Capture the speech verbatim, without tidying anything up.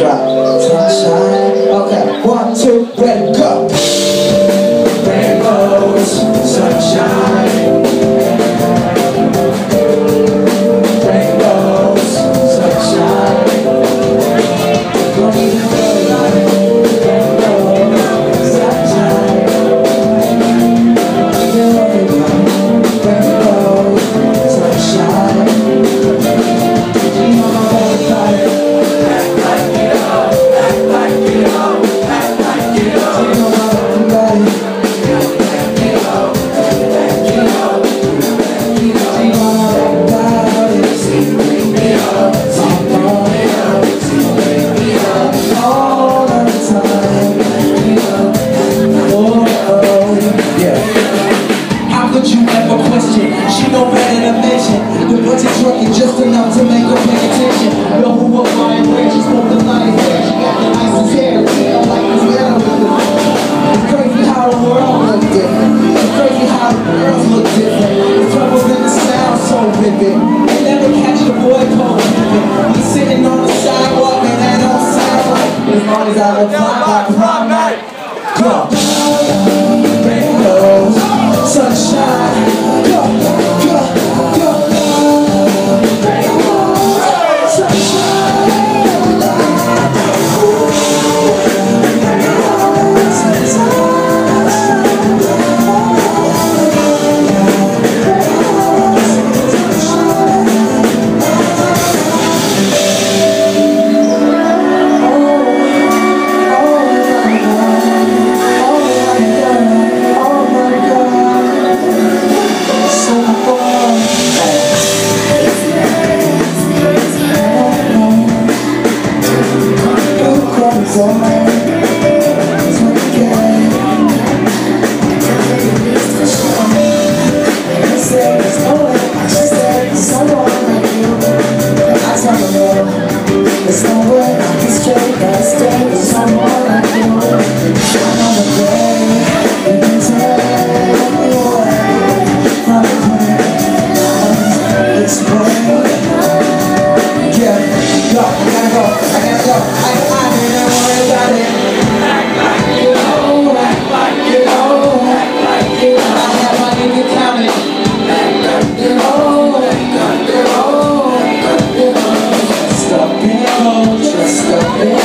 drop. Sunshine. Okay, one, two, ready, go. Rainbows, sunshine. Rainbows, sunshine. Don't even feel like rainbows, sunshine. You're everybody. Rainbows, sunshine. You know everybody. Act like you know, act like you know, act like you know. You know everybody. She know better than mention. The budget trucking just enough to make her pay attention. Know who up my range, she spoke the nice hair. She got the nicest hair. I'm like this man with this. It's crazy how the world look different. It's crazy how the girls look different. The trouble in the sound so vivid. They never catch the boy pole pimping. He's sitting on the sidewalk and that don't sound like. As long as I look fly by prom night. Go. Rainbows, sunshine. Go, go, go. Rainbows, sunshine. Stop being old, just stop being